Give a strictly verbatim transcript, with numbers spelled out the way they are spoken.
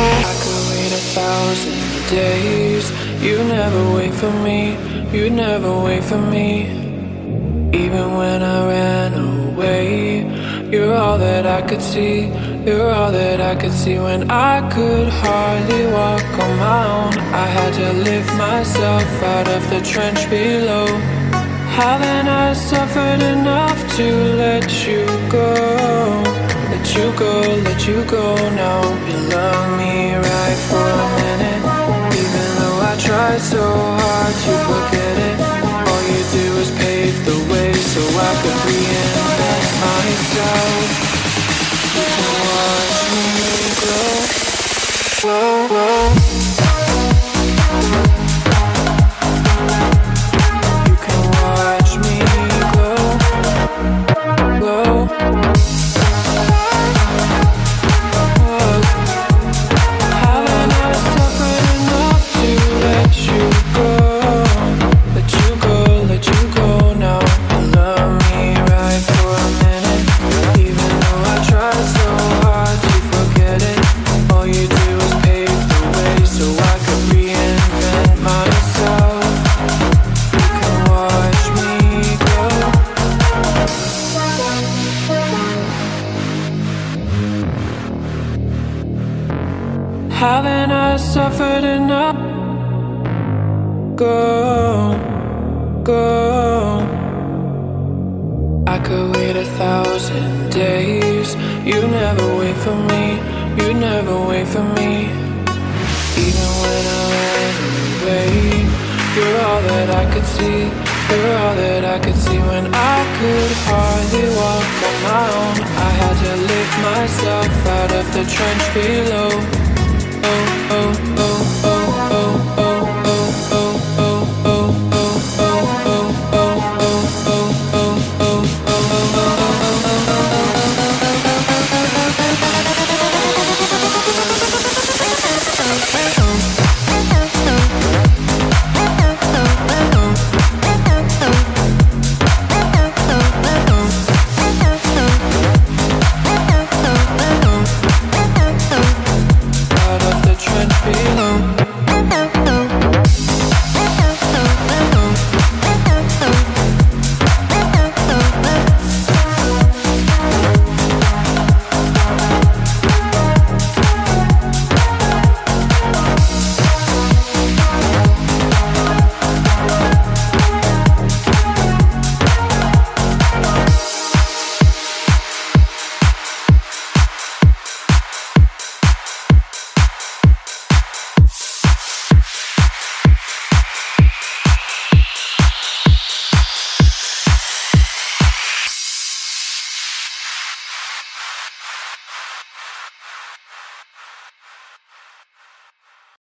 I could wait a thousand days. You never wait for me, you never wait for me. Even when I ran away, you're all that I could see, you're all that I could see. When I could hardly walk on my own, I had to lift myself out of the trench below. Haven't I suffered enough to let you go? Let you go, let you go now. You love me right for a minute, even though I try so hard to forget it. All you do is pave the way so I could reinvent myself. You can watch me grow, grow, grow. Haven't I suffered enough? Go, go. I could wait a thousand days. You never wait for me, you never wait for me. Even when I ran away, you're all that I could see, you're all that I could see. When I could hardly walk on my own, I had to lift myself out of the trench below.